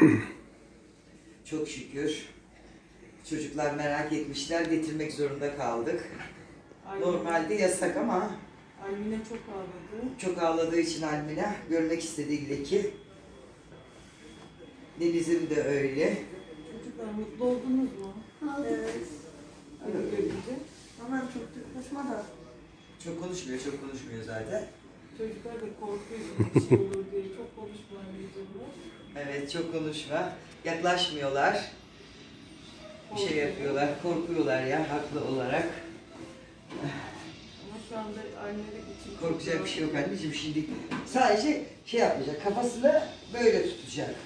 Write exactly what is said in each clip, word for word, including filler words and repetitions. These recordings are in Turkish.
Çok şükür. Çocuklar merak etmişler, getirmek zorunda kaldık. Almine, normalde yasak ama Almine çok ağladı. Çok ağladığı için Almine görmek istedi illeki. Deniz'im de öyle. Çocuklar mutlu oldunuz mu? Evet. Öyle görünce. Aman çok konuşma da. Çok konuşmuyor, çok konuşmuyor zaten. Çocuklar da korkuyor bir şey olur diye. Çok konuşma anneciğim. Evet, çok konuşma. Yaklaşmıyorlar. Bir şey yapıyorlar, korkuyorlar ya haklı olarak. Ama şu anda annelik için Korkacak bir şey yok anneciğim şimdi. Sadece şey yapmayacak, kafasını böyle tutacak.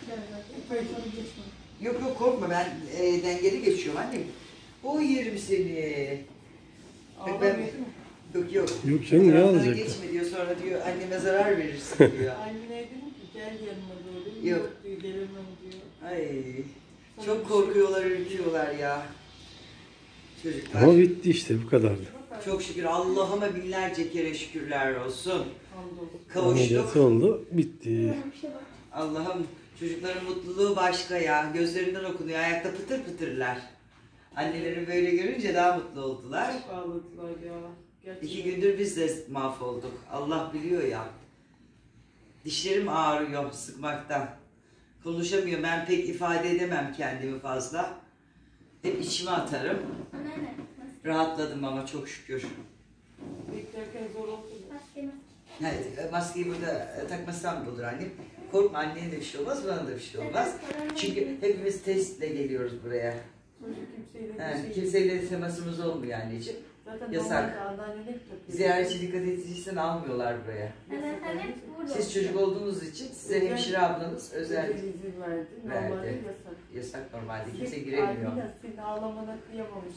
Yok yok korkma, ben e, dengeli geçiyorum annem. O yerim seni. Bak ben, yok yok. Yok canım ne alacak? Geçme diyor, sonra diyor anneme zarar verirsin diyor. Anneye dedim ki gel yanıma doğru. Yok. Yok diyor, gelemem diyor. Ay, çok korkuyorlar, ürküyorlar ya. Çocuklar. Ama bitti işte bu kadardı. Çok şükür Allah'ıma binlerce kere şükürler olsun. Kavuştuk. Ameliyatı oldu, bitti. Allah'ım çocukların mutluluğu başka ya. Gözlerinden okunuyor. Ayakta pıtır pıtırlar. Anneleri böyle görünce daha mutlu oldular. Çok ağladılar ya. Gerçekten. İki gündür biz de mahvolduk. Allah biliyor ya. Dişlerim ağrıyor sıkmaktan. Konuşamıyorum. Ben pek ifade edemem kendimi fazla. Hep içime atarım. Rahatladım ama çok şükür. Beklerken zor oldu. Evet, maskeyi burada takmasam da olur annem. Korkma, anneye de bir şey olmaz, bana da bir şey olmaz. Çünkü hepimiz testle geliyoruz buraya. Kimseyle, Yani, şey kimseyle temasımız olmuyor anneciğim. zaten yasak. Ziyaretçilik gazetecisinden almıyorlar buraya. Evet, evet, burada. Siz çocuk olduğunuz için size hemşire ablanız özel izin verdi. Normalde verdi. yasak. Yasak normalde, kimse giremiyor. Almina senin ağlamana kıyamamış.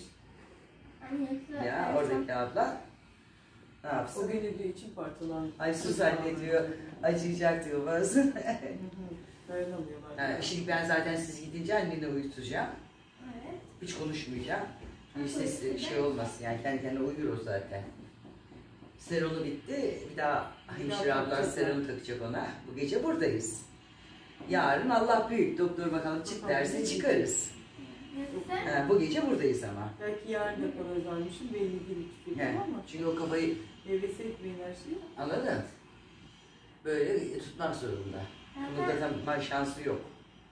Ya oradaki abla ne yapsın? O gün diyor için parçalandı. Ay sus anne diyor, acıyacak diyor bazı. Dayanamıyorlar. Yani şimdi ben zaten siz gidince anneni uyutacağım. Evet. Hiç konuşmayacağım. Bir sesi şey olmasın yani, kendi kendine uyuyor o zaten. Seronu bitti, bir daha hemşire ablan seronu takacak ona. Bu gece buradayız. Yarın Allah büyük, doktor bakalım çık derse çıkarız. Ha, bu gece buradayız ama. Belki yarın da karar vermişim, belli değil hiçbir şey ama. Çünkü o kafayı Heves etmeyin her şeyi. anladın? Böyle tutmak zorunda. Bunun da tam şansı yok.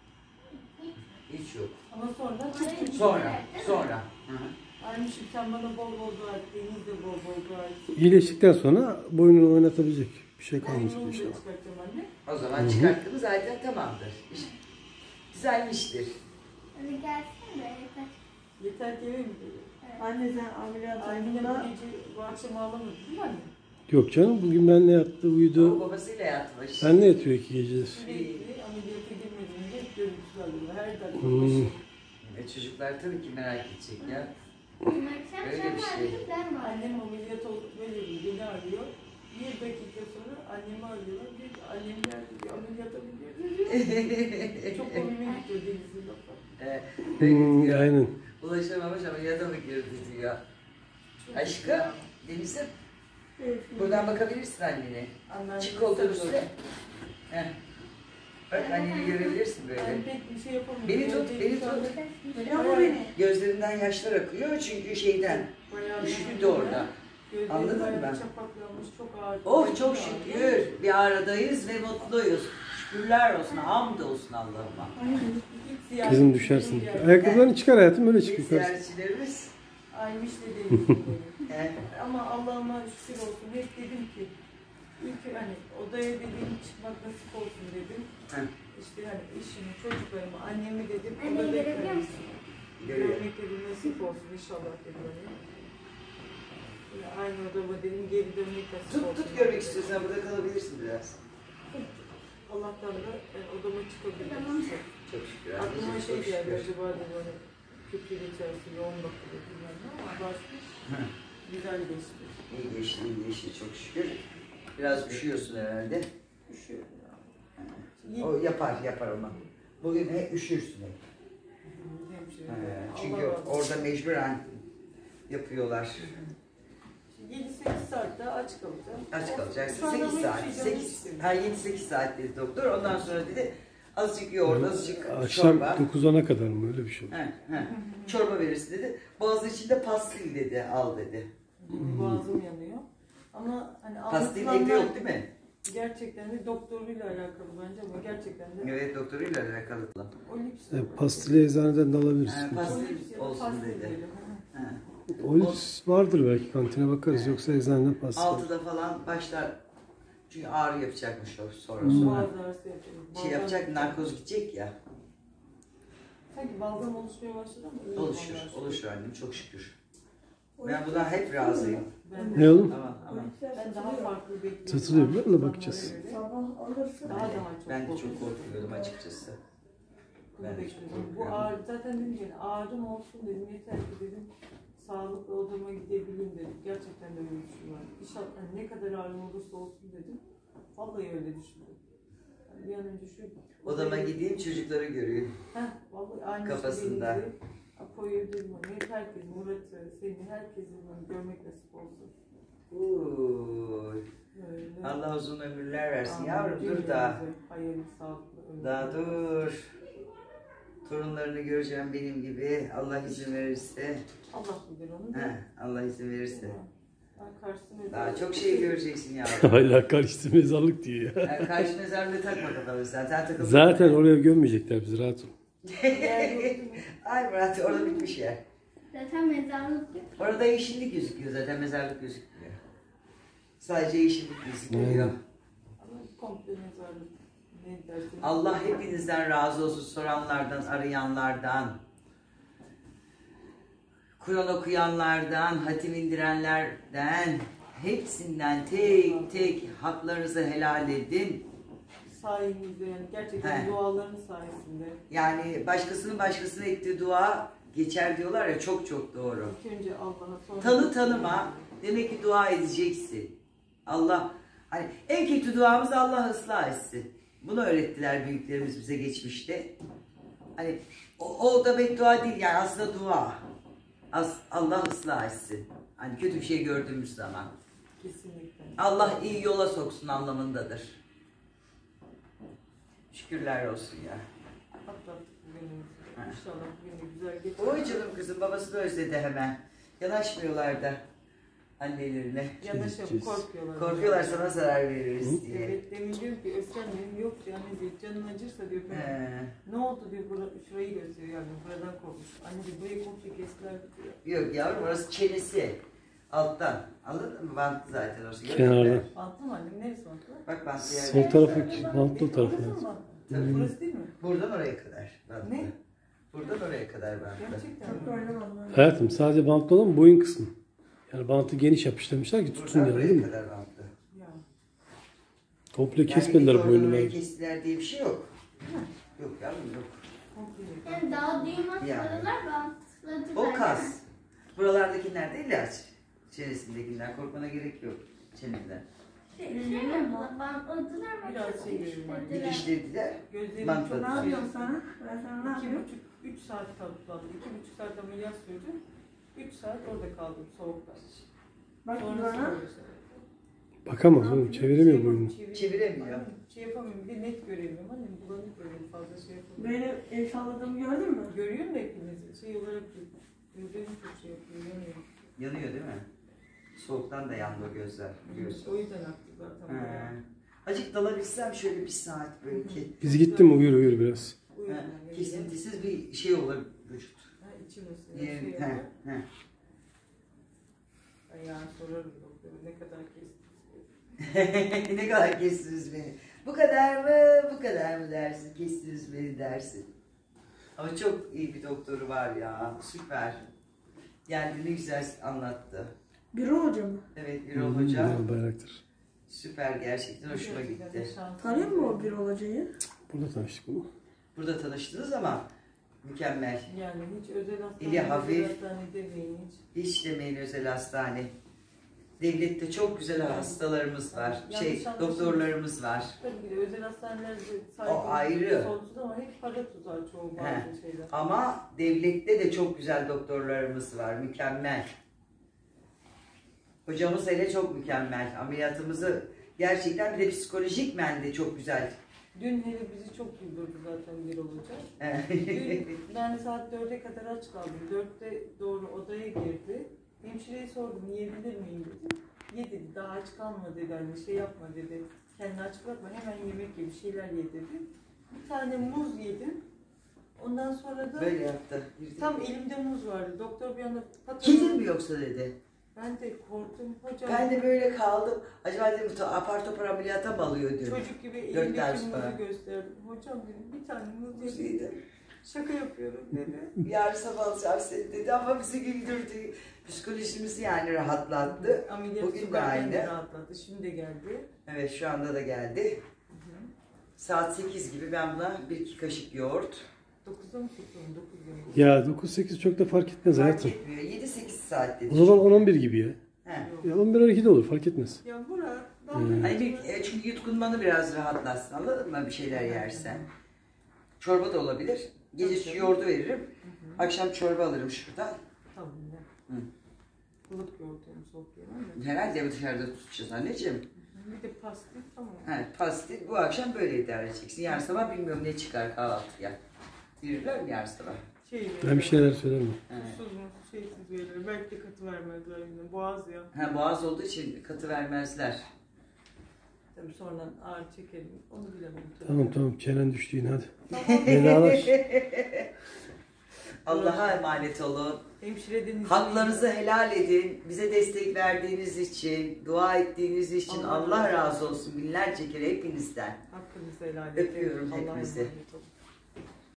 Hiç yok. Ama sonra çok Sonra, sonra. Hı hı. Aymışım sen bana bol bol dua et, Deniz de bol bol dua et. İyileştikten sonra boynunu oynatabilecek bir şey kalmayacak Ben inşallah. çıkartacağım anne. O zaman Hı-hı. çıkarttığımız zaten tamamdır. İş düzelmiştir. Hadi gelsin de yeter. Yeter ki eve mi geliyor? Evet. Anne sen ameliyat Aymine bu gece bu akşam ağlamadın değil mi anne? Yok canım bugün benle yattı, O uyudu. babasıyla yatmış. Senle yatıyor iki gecedir. Sürekli ameliyata girmediğinde hep görüntüsü alıyor. Her dakika Hmm. başı. E çocuklar tabii ki merak edecek ya. Akşam Öyle sen bir var, şey. ben var. Annem ameliyat olduk böyle bir beni arıyor. Bir dakika sonra annemi arıyorlar. Diyor ki annem geldi diyor ameliyata mı girdi? Çok komime gidiyor Deniz'in lafı. e, Hmm, diyor, aynen. ulaşamamış ama yada mı girdi diyor. Çok Aşkım, güzel. Deniz'im Evet, buradan bakabilirsin annene. Anneannem Çık otobüste. sarılıyor. Heh. Bak anneni görebilirsin böyle. Ben pek bir şey yapamıyorum. Beni tut, Böyle beni bir tut. Biliyor mu beni? Gözlerinden yaşlar akıyor çünkü şeyden. Bayağı Üşüdü de orada. Gözlerim Anladın bayağı mı ben? çapaklanmış, çok ağır. Oh çok şükür bir aradayız ve mutluyuz. Şükürler olsun, hamd olsun Allah'ıma. Kızım düşersin. Ayakkabılarını çıkar hayatım, öyle çık Biz yukarı. ziyaretçilerimiz. Aymış da değil. He. Ama Allah'ıma şükür olsun. Hep dedim ki ilk hani odaya dedim çıkmak nasip olsun dedim. He. İşte hani eşimi, çocuklarımı, annemi dedim. Anneyi odada görebiliyor kalın. musun? Görüyor. Görmek dedim nasip olsun inşallah dedim. Hani. Böyle aynı odama dedim geri dönmek nasip Tut olsun. tut görmek istiyorsan burada kalabilirsin biraz. Allah'tan da yani odama çıkabilirim. Tamam. Çok şükür. Aklıma anneciğim, şey çok geldi şükür. acaba dedim hani kötü geçerse yoğun bakımda bilmem ne ama başmış. Hı. Güzel geçti. İyi geçti, iyi geçti çok şükür. Biraz üşüyorsun herhalde. Üşüyorum ya. O yapar, yapar ama. Bugün hep üşürsün hep. Hemşire. He, Allah çünkü razı olsun. orada mecburen yapıyorlar. yedi sekiz saat daha aç kalacağım. Aç kalacaksın. Şu anda sekiz hiçbir saat. şey canım sekiz, istemiyor. her yedi sekiz saat dedi doktor. Ondan sonra dedi Azıcık yoğurt, azıcık Akşam çorba. dokuz ona kadar mı öyle bir şey? He, he. Çorba verirsin dedi. Boğazı içinde pastil dedi, al dedi. Boğazım yanıyor. Ama hani Pastil anlatılanlar evde yok değil mi? gerçekten de doktoruyla alakalı bence ama gerçekten de Evet, doktoruyla alakalı. o lips E, pastili eczaneden de He, alabilirsin. pastil o lips ya da olsun pastil dedi. diyelim. He. O lips vardır belki, kantine bakarız, yoksa eczaneden pastil. Altıda falan başlar. Çünkü ağrı yapacakmış o sonra Hmm. sonra. Boğaz ağrısı yapıyor. Şey Balgam- yapacak, narkoz gidecek ya. Sanki balgam oluşmaya başladı ama iyi Oluşur, balgam. oluşur annem çok şükür. Ben bundan hep razıyım. Ben, Ne oğlum? Aman aman. ben daha farklı bekliyorum. Satılıyor mu? Ona bakacağız. Sabah alırsın. Daha daha çok Ben de çok korkuyorum. korkuyordum açıkçası. Bunu Ben de bekliyorum. çok Bu korkuyorum. ağrı zaten dedim ki ağrım olsun dedim, yeter ki dedim sağlıklı odama gidebileyim dedim. Gerçekten de öyle bir şey var. İnşallah hani ne kadar ağrım olursa olsun dedim. Vallahi öyle düşündüm. Yani bir an önce şu Odama gideyim çocukları göreyim. Heh, vallahi aynı Kafasında. şeyi Apo'yu dedim hani hep herkes, Murat'ı, seni, herkesi hani görmek nasip olsun. Uy. Öyle. Allah uzun ömürler versin. Amin. Yavrum dur Cümlemize daha. hayırlı, sağlıklı ömürler. Daha dur. Torunlarını göreceğim benim gibi. Allah izin verirse. Allah bilir onu da. He, Allah izin verirse. Ben karşısına Daha çok şey göreceksin yavrum. Hala karıştı mezarlık diyor ya. Yani karşı mezarlığı takma kafana sen. Sen takıldın. Zaten oraya gömmeyecekler bizi, rahat ol. Ay Murat orada bitmiş yer. Zaten mezarlık yok. Orada yeşillik gözüküyor zaten mezarlık gözükmüyor. Sadece yeşillik gözüküyor. Hmm. Ama komple mezarlık. Ne dersin? Allah hepinizden razı olsun, soranlardan, arayanlardan, Kur'an okuyanlardan, hatim indirenlerden, hepsinden tek tek haklarınızı helal edin. Sayenizde yani gerçekten He. duaların sayesinde. Yani başkasının başkasına ettiği dua geçer diyorlar ya, çok çok doğru. İlk önce Allah'a sonra... Tanı tanıma, demek ki dua edeceksin. Allah, hani en kötü duamız Allah ıslah etsin. Bunu öğrettiler büyüklerimiz bize geçmişte. Hani o, o da beddua değil yani, aslında dua. As, Allah ıslah etsin. Hani kötü bir şey gördüğümüz zaman. Kesinlikle. Allah iyi yola soksun anlamındadır. Şükürler olsun ya. Atlattık bugünümüzü. He. İnşallah bugünü güzel geçer. Oy canım kızım, babası da özledi hemen. Yanaşmıyorlar da annelerine. Yanaşıp korkuyorlar. Korkuyorlar sana zarar veririz diye. Evet, demin diyorum ki Özkan benim yok diyor, anne diyor, canın acırsa diyor. He. Ne oldu diyor, bura, şurayı gösteriyor yani, buradan korkmuş. Anne diyor, burayı komple kestiler diyor. Yok yavrum, orası çenesi. Alttan. Anladın mı? Bantlı zaten orası. Gördün Kenarda. mü? Bantlı mı annem? Neresi bantlı? Bak bantlı yer. Sol tarafı, bantlı o tarafı. Burası mı bantlı? Tabii. Burası değil mi? Buradan oraya kadar bantlı. Ne? Buradan oraya kadar bantlı. Gerçekten mi? Hayatım, sadece bantlı olan boyun kısmı. Yani bantı geniş yapıştırmışlar ki tutsun Buradan yani, değil oraya mi? kadar bantlı. Ya. Komple Yani kesmediler oradan boyunu oraya bence. kestiler diye bir şey yok. Yok yavrum yok. komple. Yani daha düğüm Yani. atmadılar, bantladılar. O kas. Buralardakiler değil ya. Çenesindekiler. Korkmana gerek yok. Çeneden. Şey, şey mi bu? Bantladılar mı? Biraz şey görüyorum anne. Dediler. Dikişlediler. Gözlerim Bantladı. çok Ne yapıyorsun sana? Ben sana ne İki yapıyorum? buçuk, üç saat kaldı. İki buçuk saat ameliyat sürdü. Üç saat orada kaldım soğukta. Bak Sonrası bana. böyle şey. Bakamaz oğlum, çeviremiyor boyunu. Çeviremiyor. Annem, Şey yapamıyorum, bir de net göremiyorum. Annem bulanık görüyorum, fazla şey yapamıyorum. Benim el salladığımı gördün mü? Görüyorum da hepinizi. Şey olarak değil. Gözlerim çok şey yapıyor, yanıyor. Yanıyor değil mi? Soğuktan da yandı o gözler. Biliyorsun. O yüzden aktı zaten. He. bayağı. Acık dalabilsem şöyle bir saat belki. Biz gitti mi uyur uyur biraz. O He, yüzden yani. kesintisiz bir şey olur vücut. Ha, içim ısınıyor, He, şey he, yapıyor. he. Ben yani sorarım doktora ne kadar kestiniz. Ne kadar kestiniz beni. Bu kadar mı, bu kadar mı dersin, kestiniz beni dersin. Ama çok iyi bir doktoru var ya, süper. Geldi ne güzel anlattı. Biro hoca mı? Evet, Birol Hoca Hmm, Bayraktır. süper, gerçekten hoşuma gitti. Tanıyor musun o Biro hocayı? Burada tanıştık mı? Burada tanıştınız ama mükemmel. Yani hiç özel hastane, İyi, hafif. özel hastane demeyin hiç. Hiç demeyin özel hastane. Devlette çok güzel hastalarımız var, Yanlış şey anlaşılma. doktorlarımız var. Tabii ki de özel hastanelerde saygı O ayrı. sonsuz ama hep para tutar çoğu He. bazı şeyler. Ama devlette de çok güzel doktorlarımız var, mükemmel. Hocamız hele çok mükemmel. Ameliyatımızı gerçekten, bir de psikolojik de çok güzel Dün hele bizi çok güldürdü zaten bir olacak. Dün ben saat dörde kadar aç kaldım. Dörtte doğru odaya girdi. Hemşireye sordum yiyebilir miyim dedim. Ye dedi, daha aç kalma dedi, hani şey yapma dedi. Kendini aç bırakma, hemen yemek ye, bir şeyler ye dedi. Bir tane muz yedim. Ondan sonra da Böyle yaptı. tam elimde muz vardı. Doktor bir anda Kedin mi yoksa dedi. Ben de korktum hocam. Ben de böyle kaldım. Acaba dedim apar topar ameliyata mı alıyor diyorum. Çocuk gibi Dört elimdeki ders muzu sonra. gösterdim. Hocam dedim bir tane muz Muz yedim. yedim. Şaka yapıyorum dedi. Yarın sabah alacağım seni dedi ama bizi güldürdü. Psikolojimizi yani rahatlattı. Ameliyat Bugün de sokarken de aynı. rahatladı. Şimdi de geldi. Evet şu anda da geldi. Saat sekiz gibi ben buna bir iki kaşık yoğurt. dokuzda mı tutalım? dokuzda mı? Ya dokuz sekiz çok da fark etmez Fark hayatım. etmiyor. yedi sekiz saat dedi. O zaman on on bir gibi ya. He. Ya on bir on iki de olur fark etmez. Ya Murat, ben Hmm. Hani bir, e, çünkü yutkunmanı biraz rahatlatsın anladın mı bir şeyler yersen. Çorba da olabilir. Gece şu yoğurdu veririm. Akşam çorba alırım şuradan. Tamam ya. Hı. Kılık yoğurtumu sokayım ama. Herhalde dışarıda tutacağız anneciğim. Bir de pastil tamam. He, pastil bu akşam böyle idare edeceksin. Yarın sabah bilmiyorum ne çıkar kahvaltıya. Verirler mi yarın sabah? Şey Ben bir şeyler söylemem. He. Tuzsuz mu? Şeysiz verir. Belki de katı vermezler yine. Boğaz ya. Ha, boğaz olduğu için katı vermezler. Tabii sonra ağır çekelim. Onu bilemem. Tamam tamam çenen düştü yine hadi. Tamam. Vedalaş. Allah'a emanet olun. Hemşire Deniz. Haklarınızı helal edin. Bize destek verdiğiniz için, dua ettiğiniz için Allah Allah razı razı olsun binlerce kere hepinizden. Hakkınızı helal edin. Öpüyorum Allah'a hepinizi. emanet olun.